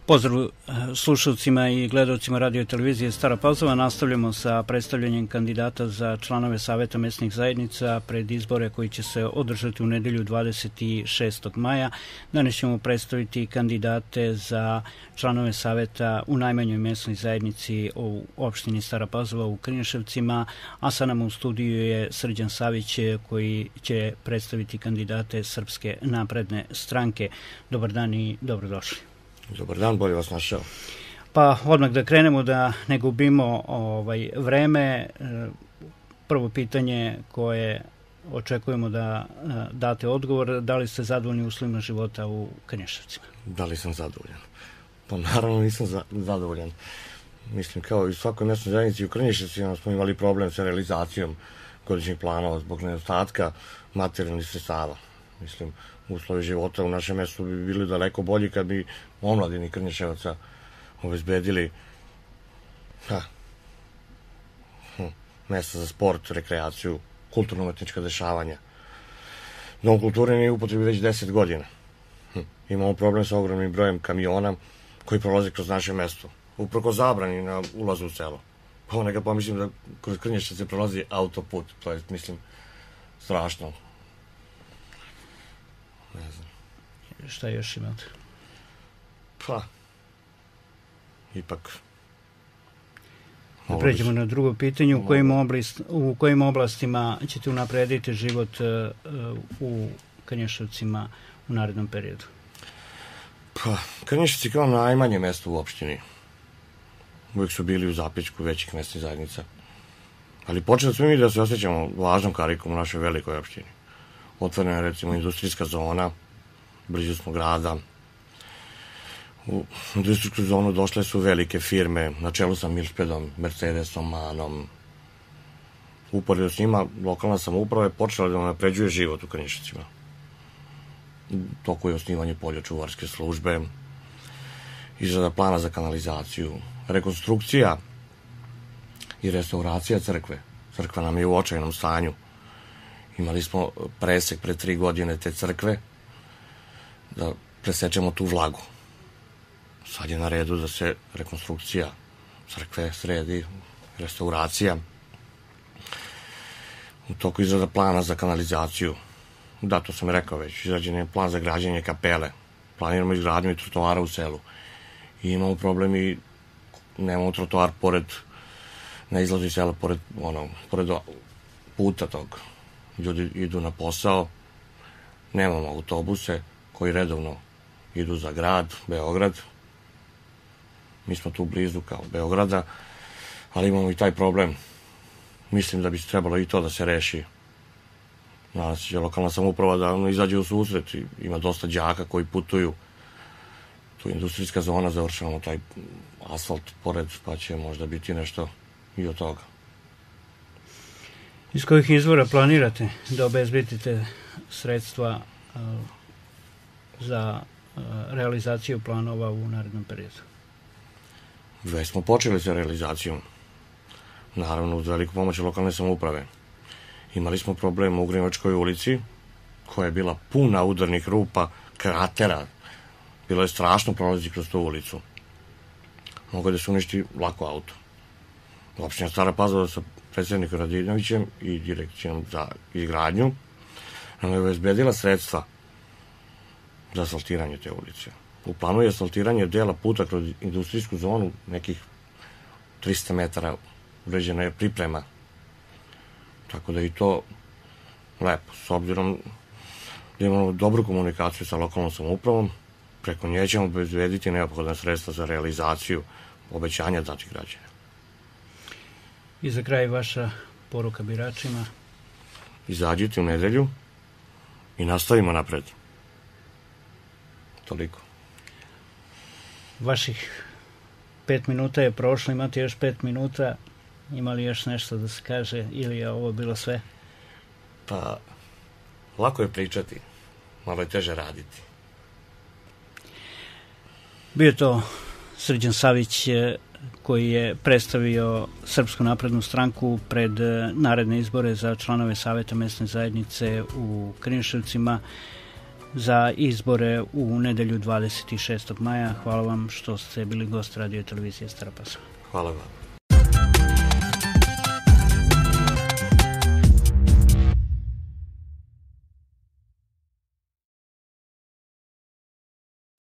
Pozdrav slušalcima i gledalcima radio i televizije Stara Pazova. Nastavljamo sa predstavljanjem kandidata za članove Saveta mesnih zajednica pred izbore koji će se održati u nedelju 26. maja. Danas ćemo predstaviti kandidate za članove Saveta u najmanjoj mesnoj zajednici u opštini Stara Pazova u Krnješevcima, a sa nama u studiju je Srđan Savić koji će predstaviti kandidate Srpske napredne stranke. Dobar dan i dobrodošli. Dobar dan, bolje vas našao. Pa odmah da krenemo, da ne gubimo vreme. Prvo pitanje koje očekujemo da date odgovor, da li ste zadovoljni uslovima života u Krnješevcima? Da li sam zadovoljan? Pa naravno nisam zadovoljan. Mislim, kao i u svakoj mesnoj zajednici u Krnješevcima smo imali problem sa realizacijom godišnjih planova zbog nedostatka materijalnih sredstava. Mislim, uslovi života u našem mestu bi bili daleko bolji kad bi omladini Krnješevaca obezbedili mesta za sport, rekreaciju, kulturno-umetnička dešavanja. Dom kulture nije u upotrebi već 10 godina. Imamo problem sa ogromnim brojem kamiona koji prolaze kroz naše mesto. Uprko zabrani na ulazu u selo. Pa neka pomislim da kroz Krnješevce prolazi autoput. To je, mislim, strašno. Ne znam. Šta još imate? Pa, ipak... Da pređemo na drugo pitanje. U kojim oblastima ćete unaprediti život u Krnješevcima u narednom periodu? Pa, Krnješevci kao najmanje mesto u opštini. Uvijek su bili u zapećku većih mesnih zajednica. Ali počeli smo mi da se osjećamo važnom karikom u našoj velikoj opštini. Otvorena je, recimo, industrijska zona, blizu smo grada. U industrijsku zonu došle su velike firme, na čelu sa Milšpedom, Mercedesom, Manom. Uporedo s njima, lokalna samouprava je počela da napređuje život u Krnješevcima. Toku je osnivanje poljočuvarske službe, izrada plana za kanalizaciju, rekonstrukcija i restauracija crkve. Crkva nam je u očajnom stanju. Imali smo presek pre 3 godine te crkve, da presečemo tu vlagu. Sad je na redu da se rekonstrukcija crkve sredi, restauracija. U toku izrada plana za kanalizaciju. Da, to sam rekao već, izrađen je plan za građenje kapele. Planiramo izgradnju i trotoara u selu. I imamo problem i nemamo trotoar na izlazu iz sela, pored puta tog. Ljudi idu na posao, nemamo autobuse koji redovno idu za grad, Beograd. Mi smo tu blizu kao Beograda, ali imamo i taj problem. Mislim da bi trebalo i to da se reši. Nadam se će lokalna samouprava da izađe u susret. Ima dosta đaka koji putuju. Tu industrijska zona, završavamo taj asfalt pored, pa će možda biti nešto i od toga. Iz kojih izvora planirate da obezbedite sredstva za realizaciju planova u narednom periodu? Već smo počeli sa realizacijom. Naravno, uz veliku pomoć lokalne samouprave. Imali smo problem u Ugrinovačkoj ulici, koja je bila puna udarnih rupa, kratera. Bilo je strašno prolaziti kroz tu ulicu. Mogu da se uništi lako auto. Opština Stara Pazova sa predsjednikom Radinovićem i direkcijom za izgradnju nam je obezbedila sredstva za asfaltiranje te ulice. U planu je asfaltiranje dela puta kroz industrijsku zonu, nekih 300 metara uređena je priprema. Tako da i to lepo, s obzirom da imamo dobru komunikaciju sa lokalnom samoupravom, preko nje ćemo obezbediti neophodna sredstva za realizaciju obećanja datih građana. I za kraj vaša poruka biračima? Izađite u nedelju i nastavimo napred. Toliko. Vaših 5 minuta je prošlo, imate još 5 minuta. Ima li još nešto da se kaže ili je ovo bilo sve? Pa, lako je pričati, malo je teže raditi. Bio to Srđan Savić koji je predstavio Srpsku naprednu stranku pred naredne izbore za članove Saveta mesne zajednice u Krnješevcima. za izbore u nedelju 26. maja. Hvala vam što ste bili gost radio televizije Stara Pazova. Hvala vam.